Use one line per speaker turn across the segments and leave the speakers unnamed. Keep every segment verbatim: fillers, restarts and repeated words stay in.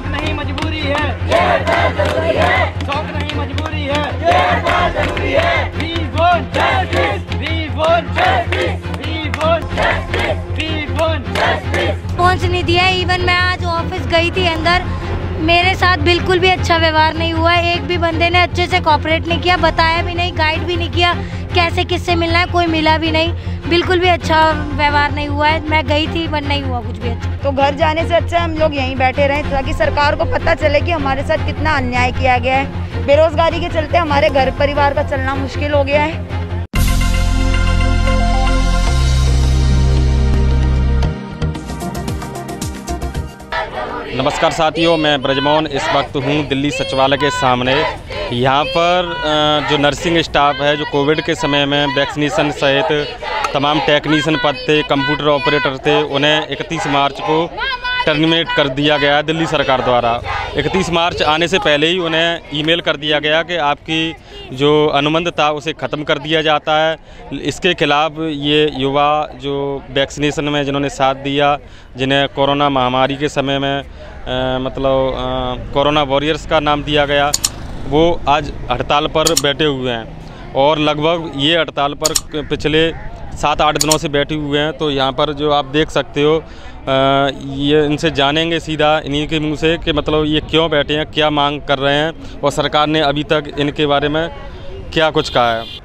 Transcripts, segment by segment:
शौक नहीं मजबूरी है, ये हड़ताल जरूरी है। शौक नहीं मजबूरी है, ये हड़ताल जरूरी है। We want justice, we want justice, we want justice, we want justice।
पहुंच नहीं दिया। इवन मैं आज ऑफिस गई थी अंदर, मेरे साथ बिल्कुल भी अच्छा व्यवहार नहीं हुआ। एक भी बंदे ने अच्छे से कोऑपरेट नहीं किया, बताया भी नहीं, गाइड भी नहीं किया कैसे किससे मिलना है, कोई मिला भी नहीं। बिल्कुल भी अच्छा व्यवहार नहीं हुआ है। मैं गई थी पर नहीं हुआ कुछ भी अच्छा।
तो घर जाने से अच्छा हम लोग यहीं बैठे रहें ताकि सरकार को पता चले कि हमारे साथ कितना अन्याय किया गया है। बेरोजगारी के चलते हमारे घर परिवार का चलना मुश्किल हो गया है।
नमस्कार साथियों, मैं ब्रजमोहन इस वक्त हूँ दिल्ली सचिवालय के सामने। यहाँ पर जो नर्सिंग स्टाफ है, जो कोविड के समय में वैक्सीनेशन सहित तमाम टेक्नीशियन पद थे, कंप्यूटर ऑपरेटर थे, उन्हें इकतीस मार्च को टर्मिनेट कर दिया गया है दिल्ली सरकार द्वारा। इकतीस मार्च आने से पहले ही उन्हें ईमेल कर दिया गया कि आपकी जो अनुबंध था उसे ख़त्म कर दिया जाता है। इसके खिलाफ ये युवा जो वैक्सीनेशन में जिन्होंने साथ दिया, जिन्हें कोरोना महामारी के समय में आ, मतलब कोरोना वॉरियर्स का नाम दिया गया, वो आज हड़ताल पर बैठे हुए हैं और लगभग ये हड़ताल पर पिछले सात आठ दिनों से बैठे हुए हैं। तो यहाँ पर जो आप देख सकते हो, आ, ये इनसे जानेंगे सीधा इन्हीं के मुंह से कि मतलब ये क्यों बैठे हैं, क्या मांग कर रहे हैं और सरकार ने अभी तक इनके बारे में क्या कुछ कहा है।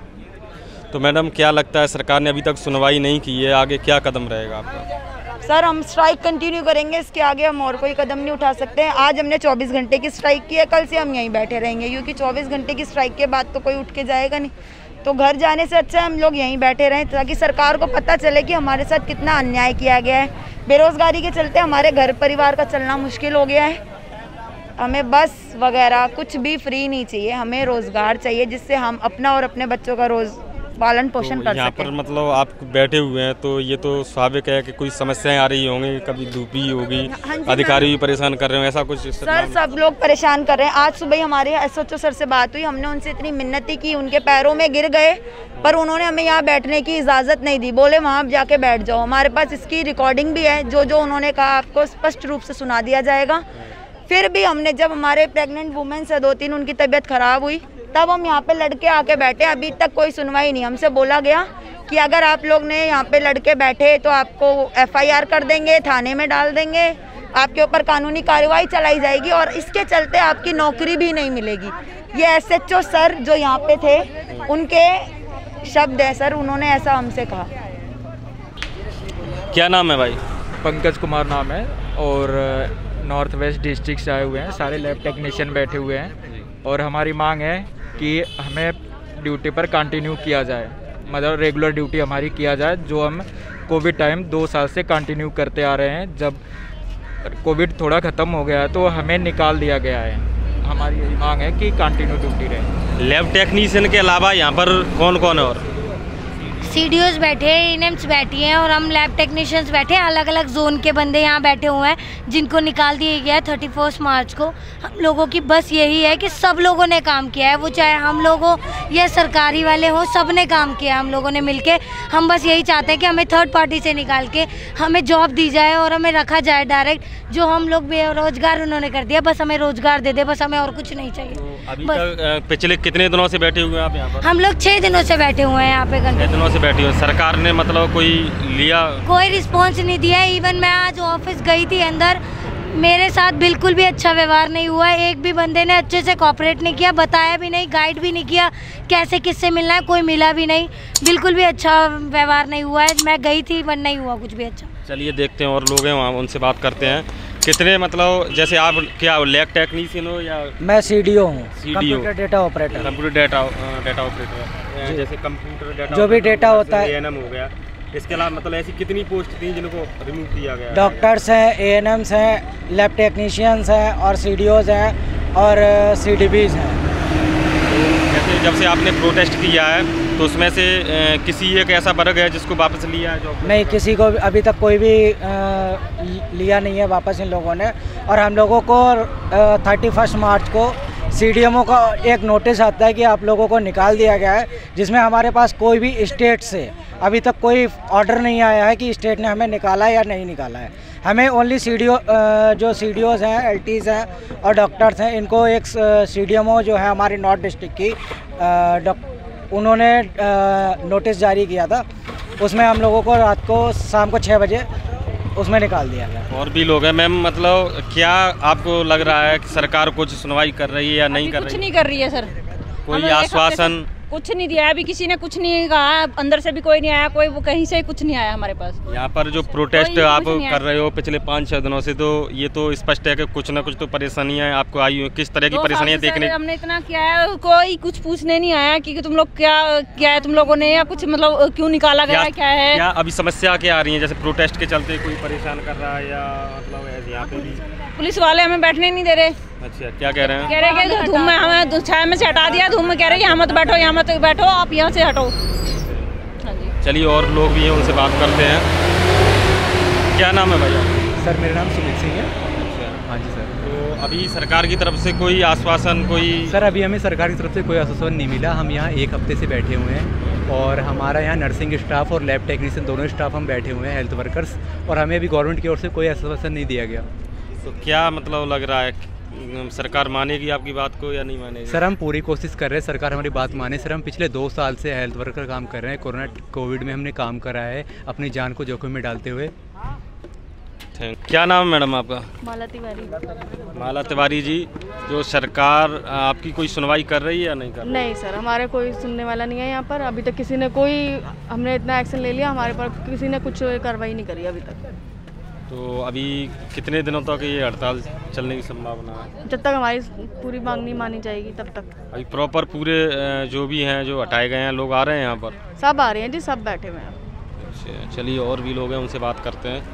तो मैडम, क्या लगता है, सरकार ने अभी तक सुनवाई नहीं की है, आगे क्या कदम रहेगा आपका?
सर, हम स्ट्राइक कंटिन्यू करेंगे, इसके आगे हम और कोई कदम नहीं उठा सकते हैं। आज हमने चौबीस घंटे की स्ट्राइक की है, कल से हम यहीं बैठे रहेंगे क्योंकि चौबीस घंटे की स्ट्राइक के बाद तो कोई उठ के जाएगा नहीं। तो घर जाने से अच्छा हम लोग यहीं बैठे रहें ताकि सरकार को पता चले कि हमारे साथ कितना अन्याय किया गया है। बेरोजगारी के चलते हमारे घर परिवार का चलना मुश्किल हो गया है। हमें बस वगैरह कुछ भी फ्री नहीं चाहिए, हमें रोज़गार चाहिए जिससे हम अपना और अपने बच्चों का रोज़ पालन पोषण
तो
कर
यहाँ
सकें।
पर मतलब आप बैठे हुए हैं तो ये तो स्वाभाविक है कि कोई समस्याएं आ रही होंगी, कभी धूपी होगी,
हाँ जी,
अधिकारी भी परेशान कर रहे हैं, ऐसा कुछ?
सर, सब लोग परेशान कर रहे हैं। आज सुबह हमारे एस एच ओ सर से बात हुई, हमने उनसे इतनी मिन्नती की, उनके पैरों में गिर गए, पर उन्होंने हमें यहाँ बैठने की इजाज़त नहीं दी। बोले वहाँ जाके बैठ जाओ। हमारे पास इसकी रिकॉर्डिंग भी है, जो जो उन्होंने कहा आपको स्पष्ट रूप से सुना दिया जाएगा। फिर भी हमने, जब हमारे प्रेग्नेंट वुमेन से दो तीन उनकी तबीयत खराब हुई, तब हम यहाँ पे लड़के आके बैठे। अभी तक कोई सुनवाई नहीं। हमसे बोला गया कि अगर आप लोग ने यहाँ पे लड़के बैठे तो आपको एफ आई आर कर देंगे, थाने में डाल देंगे, आपके ऊपर कानूनी कार्रवाई चलाई जाएगी और इसके चलते आपकी नौकरी भी नहीं मिलेगी। ये एस एच ओ सर जो यहाँ पे थे, उनके शब्द है सर, उन्होंने ऐसा हमसे कहा।
क्या नाम है भाई?
पंकज कुमार नाम है और नॉर्थ वेस्ट डिस्ट्रिक्ट से आए हुए हैं। सारे लैब टेक्नीशियन बैठे हुए हैं और हमारी मांग है कि हमें ड्यूटी पर कंटिन्यू किया जाए, मतलब रेगुलर ड्यूटी हमारी किया जाए, जो हम कोविड टाइम दो साल से कंटिन्यू करते आ रहे हैं। जब कोविड थोड़ा ख़त्म हो गया तो हमें निकाल दिया गया है। हमारी यही मांग है कि कंटिन्यू ड्यूटी रहे।
लैब टेक्नीशियन के अलावा यहाँ पर कौन कौन है? और
सी डी ओज बैठे हैं, ए एन एम्स बैठी हैं और हम लैब टेक्नीशियंस बैठे हैं। अलग अलग जोन के बंदे यहाँ बैठे हुए हैं जिनको निकाल दिया गया है थर्टी फर्स्ट मार्च को। हम लोगों की बस यही है कि सब लोगों ने काम किया है, वो चाहे हम लोग हो या सरकारी वाले हों, सब ने काम किया हम लोगों ने मिलके। हम बस यही चाहते हैं कि हमें थर्ड पार्टी से निकाल के हमें जॉब दी जाए और हमें रखा जाए डायरेक्ट। जो हम लोग बेरोजगार उन्होंने कर दिया, बस हमें रोजगार दे दे, बस हमें और कुछ नहीं चाहिए।
अभी तक पिछले कितने दिनों से बैठे हुए हैं आप यहाँ पर?
हम लोग छः दिनों से बैठे हुए हैं यहाँ पे।
छः दिनों से बैठी हो, सरकार ने मतलब कोई लिया?
कोई रिस्पॉन्स नहीं दिया। इवन मैं आज ऑफिस गई थी अंदर, मेरे साथ बिल्कुल भी अच्छा व्यवहार नहीं हुआ। एक भी बंदे ने अच्छे से कोऑपरेट नहीं किया, बताया भी नहीं, गाइड भी नहीं किया कैसे किससे मिलना है, कोई मिला भी नहीं। बिल्कुल भी अच्छा व्यवहार नहीं हुआ है। मैं गई थी पर नहीं हुआ कुछ भी अच्छा।
चलिए देखते हैं और लोग हैं वहाँ, उनसे बात करते हैं। कितने मतलब जैसे आप क्या लैब टेक्नीशियन हो या?
मैं सी डी ओ हूँ,
computer
data operator.
Computer data data operator, जैसे कंप्यूटर डेटा
जो भी डेटा होता है,
ए एन एम हो गया। इसके अलावा मतलब ऐसी कितनी पोस्ट थी जिनको रिमूव किया गया?
डॉक्टर्स हैं, ए एन एम्स हैं, लैब टेक्नीशियंस हैं और सी डी ओज़ हैं और सी डी बीज़ हैं।
जैसे जब से आपने प्रोटेस्ट किया है तो उसमें से ए, किसी एक ऐसा वर्ग है जिसको वापस लिया है जॉब?
नहीं, किसी को अभी तक कोई भी आ, लिया नहीं है वापस इन लोगों ने। और हम लोगों को थर्टी फर्स्ट मार्च को सीडीएमओ का एक नोटिस आता है कि आप लोगों को निकाल दिया गया है, जिसमें हमारे पास कोई भी स्टेट से अभी तक कोई ऑर्डर नहीं आया है कि स्टेट ने हमें निकाला है या नहीं निकाला है। हमें ओनली सीडीओ जो सीडीओज हैं, एलटीज हैं और डॉक्टर्स हैं, इनको एक सीडीएमओ जो है हमारी नॉर्थ डिस्ट्रिक्ट की उन्होंने नोटिस जारी किया था, उसमें हम लोगों को रात को शाम को छः बजे उसमें निकाल दिया गया।
और भी लोग हैं मैम, मतलब क्या आपको लग रहा है कि सरकार कुछ सुनवाई कर रही है या नहीं कर रही है?
कुछ नहीं कर रही है सर,
कोई आश्वासन
कुछ नहीं दिया है, अभी किसी ने कुछ नहीं कहा, अंदर से भी कोई नहीं आया, कोई वो कहीं से कुछ नहीं आया हमारे पास।
यहाँ पर जो प्रोटेस्ट आप कर रहे हो पिछले पाँच छह दिनों से, तो ये तो स्पष्ट है कि कुछ ना कुछ तो परेशानियाँ आपको आई हुई। किस तरह की परेशानियाँ देखने?
हमने इतना किया है, कोई कुछ पूछने नहीं आया कि तुम लोग क्या क्या है तुम लोगों ने, या कुछ मतलब क्यों निकाला गया है, क्या है,
क्या अभी समस्या क्या आ रही है? जैसे प्रोटेस्ट के चलते कोई परेशान कर रहा है या मतलब यहाँ पे भी
पुलिस वाले हमें बैठने नहीं दे रहे।
अच्छा, क्या कह रहे हैं?
कह रहे हैं कि धूम में हमें छाया में से हटा दिया, धूम में कह रहे हैं यहाँ मत बैठो, यहाँ मत बैठो, आप यहाँ से हटो। हाँ जी,
चलिए और लोग भी हैं, उनसे बात करते हैं। क्या नाम है भैया?
सर मेरा नाम सुमित सिंह है।
अच्छा,
हाँ जी सर।
तो अभी सरकार की तरफ से कोई आश्वासन कोई?
सर अभी हमें सरकार की तरफ से कोई आश्वासन नहीं मिला। हम यहाँ एक हफ्ते से बैठे हुए हैं और हमारा यहाँ नर्सिंग स्टाफ और लैब टेक्नीशियन दोनों स्टाफ हम बैठे हुए हैं, हेल्थ वर्कर्स, और हमें अभी गवर्नमेंट की ओर से कोई आश्वासन नहीं दिया गया।
तो क्या मतलब लग रहा है सरकार मानेगी आपकी बात को या नहीं मानेगी?
सर हम पूरी कोशिश कर रहे हैं सरकार हमारी बात माने। सर हम पिछले दो साल से हेल्थ वर्कर काम कर रहे हैं, कोरोना कोविड में हमने काम करा है अपनी जान को जोखिम में डालते हुए।
क्या नाम है मैडम आपका?
माला तिवारी।
माला तिवारी जी, जो सरकार आपकी कोई सुनवाई कर रही है या नहीं कर रही?
नहीं सर, हमारे कोई सुनने वाला नहीं है यहाँ पर। अभी तक किसी ने कोई, हमने इतना एक्शन ले लिया, हमारे पर किसी ने कुछ कार्रवाई नहीं करी अभी तक।
तो अभी कितने दिनों तक ये हड़ताल चलने की संभावना है?
जब तक हमारी पूरी मांग नहीं मानी जाएगी तब तक।
अभी प्रॉपर पूरे जो भी हैं जो हटाए गए हैं लोग आ रहे हैं यहाँ पर?
सब आ रहे हैं जी, सब बैठे हुए हैं।
अच्छा, चलिए और भी लोग हैं, उनसे बात करते हैं।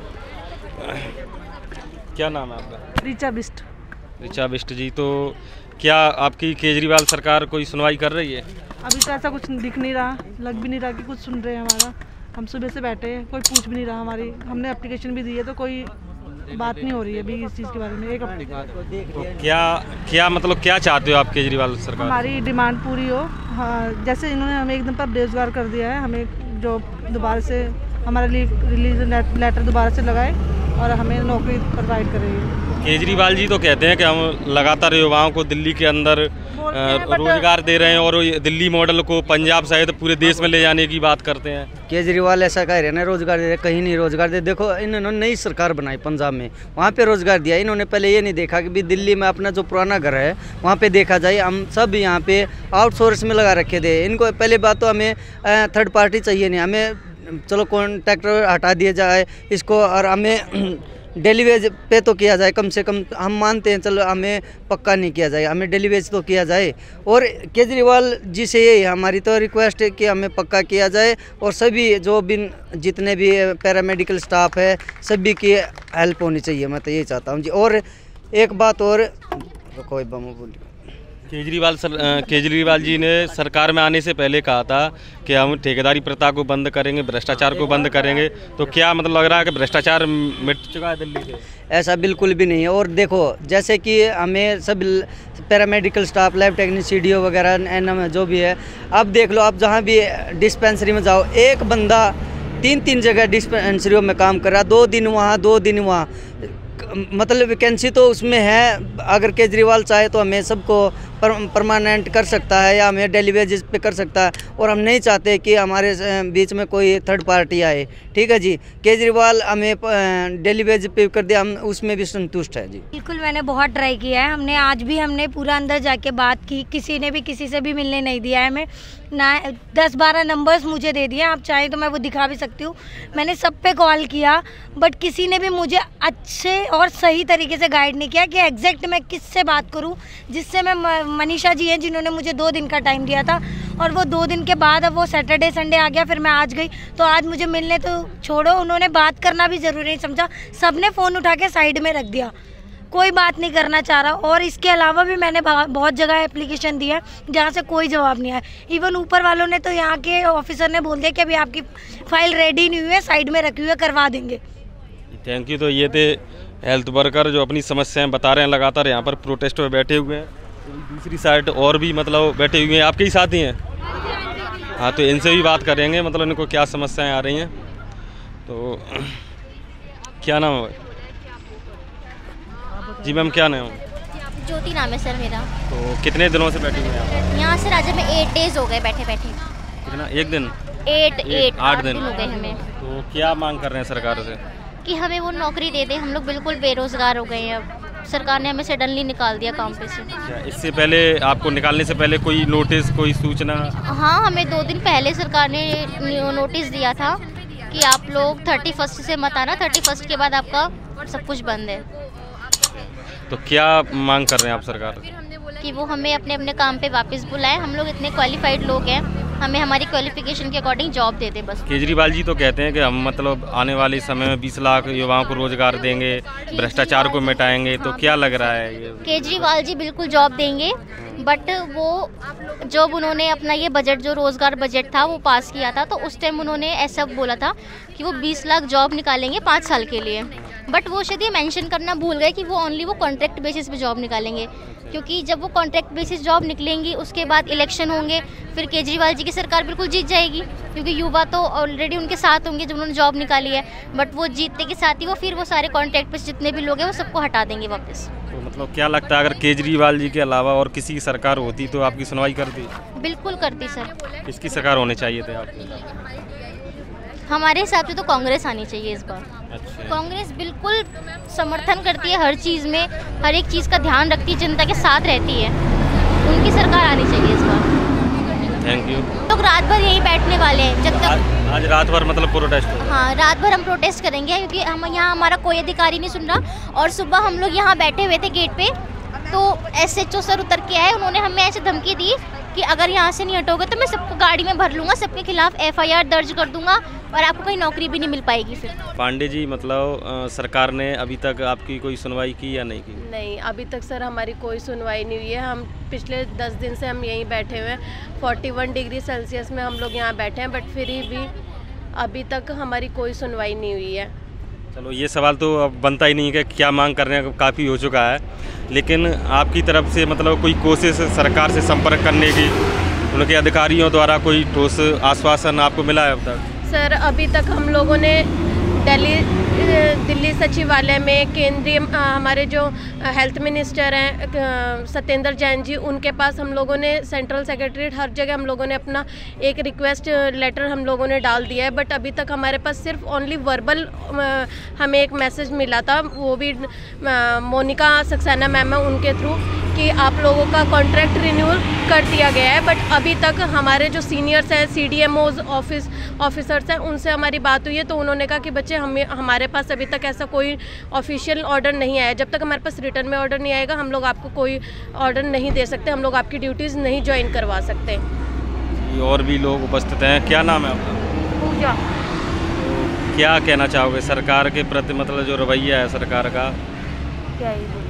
क्या नाम है आपका?
ऋचा बिस्ट।
ऋचा बिस्ट जी, तो क्या आपकी केजरीवाल सरकार कोई सुनवाई कर रही है?
अभी तो ऐसा कुछ दिख नहीं रहा, लग भी नहीं रहा कि कुछ सुन रहे हैं हमारा। हम सुबह से बैठे हैं, कोई पूछ भी नहीं रहा हमारी। हमने एप्लीकेशन भी दी है तो कोई बात नहीं हो रही है अभी इस चीज़ के बारे में। एक
तो क्या क्या मतलब क्या चाहते हो आप केजरीवाल सरकार?
हमारी डिमांड पूरी हो। हाँ, जैसे इन्होंने हमें एकदम पर बेरोजगार कर दिया है, हमें जो दोबारा से हमारा रिलीज लेटर दोबारा से लगाए और हमें नौकरी प्रोवाइड करेगी।
केजरीवाल जी तो कहते हैं कि हम लगातार युवाओं को दिल्ली के अंदर रोजगार दे रहे हैं और दिल्ली मॉडल को पंजाब सहित पूरे देश में ले जाने की बात करते हैं।
केजरीवाल ऐसा कह रहे हैं ना रोजगार दे रहे, कहीं नहीं रोजगार दे। देखो इन्होंने नई सरकार बनाई पंजाब में, वहाँ पे रोजगार दिया। इन्होंने पहले ये नहीं देखा कि भी दिल्ली में अपना जो पुराना घर है वहाँ पे देखा जाए। हम सब यहाँ पे आउटसोर्स में लगा रखे थे इनको। पहले बात तो हमें थर्ड पार्टी चाहिए नहीं, हमें चलो कॉन्ट्रैक्टर हटा दिया जाए इसको और हमें डेली वेज पे तो किया जाए कम से कम। हम मानते हैं चलो हमें पक्का नहीं किया जाए, हमें डेली वेज तो किया जाए। और केजरीवाल जी से यही हमारी तो रिक्वेस्ट है कि हमें पक्का किया जाए और सभी जो भी जितने भी पैरामेडिकल स्टाफ है सभी की हेल्प होनी चाहिए। मैं तो यही चाहता हूँ जी। और एक बात और, कोई बम बोलिए।
केजरीवाल सर केजरीवाल जी ने सरकार में आने से पहले कहा था कि हम ठेकेदारी प्रथा को बंद करेंगे, भ्रष्टाचार को बंद करेंगे। तो क्या मतलब लग रहा है कि भ्रष्टाचार मिट चुका है दिल्ली से?
ऐसा बिल्कुल भी नहीं है। और देखो जैसे कि हमें सब paramedical staff, lab technician, C D O वगैरह एन जो भी है, अब देख लो आप जहाँ भी डिस्पेंसरी में जाओ, एक बंदा तीन तीन जगह डिस्पेंसरियों में काम कर रहा, दो दिन वहाँ दो दिन वहाँ। मतलब वैकेंसी तो उसमें है, अगर केजरीवाल चाहे तो हमें सबको परमानेंट कर सकता है या हमें डेली वेजेस पे कर सकता है। और हम नहीं चाहते कि हमारे बीच में कोई थर्ड पार्टी आए। ठीक है जी, केजरीवाल हमें डेली वेज पे कर दे, हम उसमें भी संतुष्ट है जी।
बिल्कुल, मैंने बहुत ट्राई किया है। हमने आज भी हमने पूरा अंदर जाके बात की, किसी ने भी किसी से भी मिलने नहीं दिया है हमें ना। दस बारह नंबर्स मुझे दे दिए, आप चाहें तो मैं वो दिखा भी सकती हूँ। मैंने सब पे कॉल किया बट किसी ने भी मुझे अच्छे और सही तरीके से गाइड नहीं किया कि एग्जैक्ट मैं किससे बात करूँ, जिससे मैं मनीषा जी हैं जिन्होंने मुझे दो दिन का टाइम दिया था और वो दो दिन के बाद अब वो सैटरडे संडे आ गया, फिर मैं आज गई तो आज मुझे मिलने तो छोड़ो, उन्होंने बात करना भी ज़रूरी नहीं समझा। सबने फ़ोन उठा के साइड में रख दिया, कोई बात नहीं करना चाह रहा। और इसके अलावा भी मैंने बहुत जगह एप्लीकेशन दिया जहाँ से कोई जवाब नहीं आया। इवन ऊपर वालों ने तो यहाँ के ऑफिसर ने बोल दिया कि अभी आपकी फ़ाइल रेडी नहीं हुई है, साइड में रखी हुई है, करवा देंगे।
Thank you. तो ये थे हेल्थ वर्कर जो अपनी समस्याएं बता रहे हैं, लगातार यहाँ पर प्रोटेस्ट में बैठे हुए हैं। दूसरी साइड और भी मतलब बैठे हुए हैं, आपके ही साथी हैं? हाँ, तो इनसे भी बात करेंगे, मतलब इनको क्या समस्याएं आ रही हैं। तो क्या नाम है जी मैम, क्या नाम है?
ज्योति नाम है सर मेरा।
तो कितने दिनों से बैठे हुए हैं आप?
यहाँ से राजा में एट डेज हो गए बैठे बैठे।
कितना? एक दिन?
एट एट
आठ दिन
हो गए हमें।
तो क्या मांग कर रहे हैं सरकार से?
कि हमें वो नौकरी दे दे, हम लोग बिल्कुल बेरोजगार हो गए हैं। अब सरकार ने हमें सडनली निकाल दिया काम पे से।
इससे पहले आपको निकालने से पहले कोई नोटिस, कोई सूचना?
हाँ, हमें दो दिन पहले सरकार ने नोटिस दिया था कि आप लोग थर्टी फर्स्ट से मत आना, थर्टी फर्स्ट के बाद आपका सब कुछ बंद है।
तो क्या मांग कर रहे हैं आप सरकार?
कि वो हमें अपने अपने काम पे वापस बुलाएं। हम लोग इतने क्वालिफाइड लोग हैं, हमें हमारी क्वालिफिकेशन के अकॉर्डिंग जॉब दे दे बस।
केजरीवाल जी तो कहते हैं कि हम मतलब आने वाले समय में बीस लाख युवाओं को रोजगार देंगे, भ्रष्टाचार को मिटाएंगे। तो क्या लग रहा है ये?
केजरीवाल जी बिल्कुल जॉब देंगे, बट वो जब उन्होंने अपना ये बजट, जो रोजगार बजट था वो पास किया था, तो उस टाइम उन्होंने ऐसा बोला था कि वो बीस लाख जॉब निकालेंगे पाँच साल के लिए। बट वो शायद ये मेंशन करना भूल गए कि वो ओनली वो कॉन्ट्रैक्ट बेसिस पे जॉब निकालेंगे, क्योंकि जब वो कॉन्ट्रैक्ट बेसिस जॉब निकलेंगी उसके बाद इलेक्शन होंगे, फिर केजरीवाल जी की सरकार बिल्कुल जीत जाएगी, क्योंकि युवा तो ऑलरेडी उनके साथ होंगे जब उन्होंने जॉब निकाली है। बट वो जीतने के साथ ही वो फिर वो सारे कॉन्ट्रैक्ट बेसिस जितने भी लोग हैं वो सबको हटा देंगे वापस।
तो मतलब क्या लगता है, अगर केजरीवाल जी के अलावा और किसी की सरकार होती तो आपकी सुनवाई करती?
बिल्कुल करती सर।
किसकी सरकार होनी चाहिए थे आपको?
हमारे हिसाब से तो कांग्रेस आनी चाहिए इस बार।
अच्छा।
कांग्रेस बिल्कुल समर्थन करती है हर चीज़ में, हर एक चीज़ का ध्यान रखती है, जनता के साथ रहती है। उनकी सरकार आनी चाहिए इस बार।
Thank you.
लोग रात भर यहीं बैठने वाले हैं जब तक।
आज, आज रात भर मतलब प्रोटेस्ट?
हाँ, रात भर हम प्रोटेस्ट करेंगे, क्योंकि हम यहाँ हमारा कोई अधिकारी नहीं सुन रहा। और सुबह हम लोग यहाँ बैठे हुए थे गेट पे, तो एस एच ओ सर उतर के आए, उन्होंने हमें ऐसे धमकी दी कि अगर यहाँ से नहीं हटोगे तो मैं सबको गाड़ी में भर लूँगा, सबके खिलाफ एफ आई आर दर्ज कर दूंगा और आपको कहीं नौकरी भी नहीं मिल पाएगी। फिर
पांडे जी, मतलब आ, सरकार ने अभी तक आपकी कोई सुनवाई की या नहीं की?
नहीं, अभी तक सर हमारी कोई सुनवाई नहीं हुई है। हम पिछले दस दिन से हम यहीं बैठे हुए हैं, इकतालीस डिग्री सेल्सियस में हम लोग यहाँ बैठे हैं, बट फिर भी अभी तक हमारी कोई सुनवाई नहीं हुई है।
चलो, ये सवाल तो अब बनता ही नहीं है कि क्या मांग कर रहे हैं, काफ़ी हो चुका है। लेकिन आपकी तरफ से मतलब कोई कोशिश सरकार से संपर्क करने की, उनके अधिकारियों द्वारा कोई ठोस आश्वासन आपको मिला है अब तक?
सर, अभी तक हम लोगों ने दिल्ली दिल्ली सचिवालय में केंद्रीय हमारे जो हेल्थ मिनिस्टर हैं सत्येंद्र जैन जी, उनके पास हम लोगों ने, सेंट्रल सेक्रेटरीट, हर जगह हम लोगों ने अपना एक रिक्वेस्ट लेटर हम लोगों ने डाल दिया है। बट अभी तक हमारे पास सिर्फ ओनली वर्बल हमें एक मैसेज मिला था, वो भी मोनिका सक्सेना मैम है उनके थ्रू, कि आप लोगों का कॉन्ट्रैक्ट रिन्यूअल कर दिया गया है। बट अभी तक हमारे जो सीनियर्स हैं, C D M Os office officers हैं, उनसे हमारी बात हुई है, तो उन्होंने कहा कि बच्चे हमें हमारे पास अभी तक ऐसा कोई ऑफिशियल ऑर्डर नहीं आया। जब तक हमारे पास रिटर्न में ऑर्डर नहीं आएगा हम लोग आपको कोई ऑर्डर नहीं दे सकते, हम लोग आपकी ड्यूटीज़ नहीं ज्वाइन करवा सकते।
और भी लोग उपस्थित हैं। क्या नाम है आपका?
पूजा।
तो क्या कहना चाहोगे सरकार के प्रति, मतलब जो रवैया है सरकार का?
क्या ही बोलो,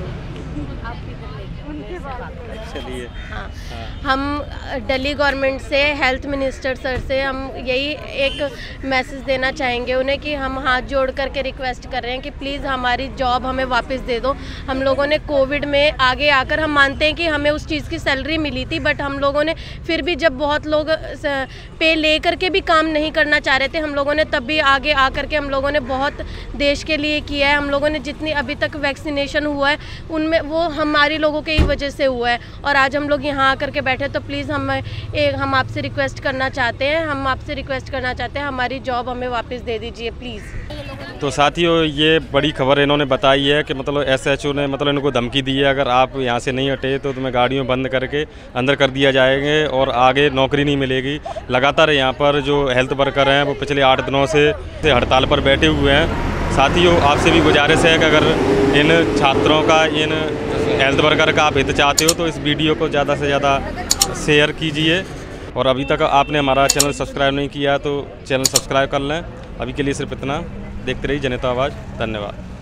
चलिए।
हाँ, हम दिल्ली गवर्नमेंट से, हेल्थ मिनिस्टर सर से हम यही एक मैसेज देना चाहेंगे उन्हें, कि हम हाथ जोड़ करके रिक्वेस्ट कर रहे हैं कि प्लीज़ हमारी जॉब हमें वापस दे दो। हम लोगों ने कोविड में आगे आकर, हम मानते हैं कि हमें उस चीज़ की सैलरी मिली थी, बट हम लोगों ने फिर भी, जब बहुत लोग पे ले करके भी काम नहीं करना चाह रहे थे, हम लोगों ने तब भी आगे आकर के हम लोगों ने बहुत देश के लिए किया है। हम लोगों ने जितनी अभी तक वैक्सीनेशन हुआ है उनमें वो हमारी लोगों के ही वजह से हुआ है, और आज हम लोग यहाँ आकर के बैठे। तो प्लीज़ हम एक हम आपसे रिक्वेस्ट करना चाहते हैं हम आपसे रिक्वेस्ट करना चाहते हैं हमारी जॉब हमें वापस दे दीजिए प्लीज़।
तो साथियों, ये बड़ी खबर इन्होंने बताई है कि मतलब एस एच ओ ने मतलब इनको धमकी दी है, अगर आप यहाँ से नहीं हटे तो तुम्हें गाड़ियों बंद करके अंदर कर दिया जाएंगे और आगे नौकरी नहीं मिलेगी। लगातार यहाँ पर जो हेल्थ वर्कर हैं वो पिछले आठ दिनों से हड़ताल पर बैठे हुए हैं। साथियों, आपसे भी गुजारिश है कि अगर इन छात्रों का, इन हेल्थ वर्कर का आप हित चाहते हो तो इस वीडियो को ज़्यादा से ज़्यादा शेयर कीजिए। और अभी तक आपने हमारा चैनल सब्सक्राइब नहीं किया तो चैनल सब्सक्राइब कर लें। अभी के लिए सिर्फ इतना। देखते रहिए जनता आवाज़। धन्यवाद।